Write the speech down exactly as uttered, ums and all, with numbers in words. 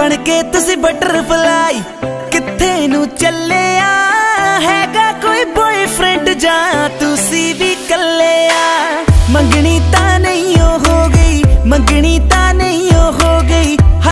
बन के तुसी बटरफ्लाई किथे नू चलिया हैगा